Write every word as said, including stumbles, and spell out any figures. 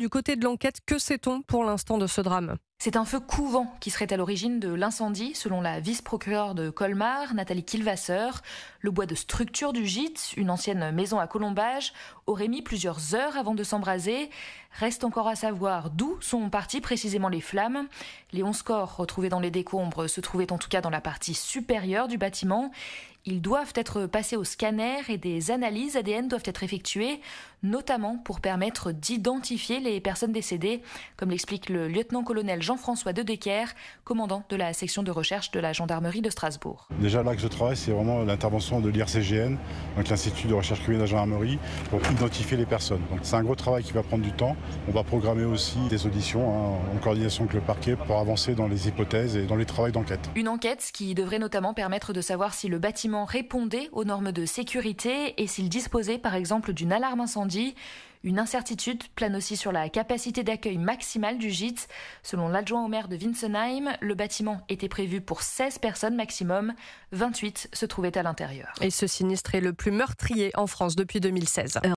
du côté de l'enquête, que sait-on pour l'instant de ce drame ? C'est un feu couvent qui serait à l'origine de l'incendie, selon la vice-procureure de Colmar, Nathalie Kilvasseur. Le bois de structure du gîte, une ancienne maison à colombage, aurait mis plusieurs heures avant de s'embraser. Reste encore à savoir d'où sont parties précisément les flammes. Les onze corps retrouvés dans les décombres se trouvaient en tout cas dans la partie supérieure du bâtiment. Ils doivent être passés au scanner et des analyses A D N doivent être effectuées, notamment pour permettre d'identifier les personnes décédées, comme l'explique le lieutenant-colonel Jean-François Dedecker, commandant de la section de recherche de la gendarmerie de Strasbourg. Déjà, l'axe de travail, c'est vraiment l'intervention de l'I R C G N, donc l'Institut de recherche criminelle de la gendarmerie, pour identifier les personnes. Donc, c'est un gros travail qui va prendre du temps. On va programmer aussi des auditions hein, en coordination avec le parquet pour avancer dans les hypothèses et dans les travaux d'enquête. Une enquête qui devrait notamment permettre de savoir si le bâtiment répondait aux normes de sécurité et s'il disposait par exemple d'une alarme incendie. Une incertitude plane aussi sur la capacité d'accueil maximale du gîte. Selon l'adjoint au maire de Winsenheim, le bâtiment était prévu pour seize personnes maximum, vingt-huit se trouvaient à l'intérieur. Et ce sinistre est le plus meurtrier en France depuis deux mille seize.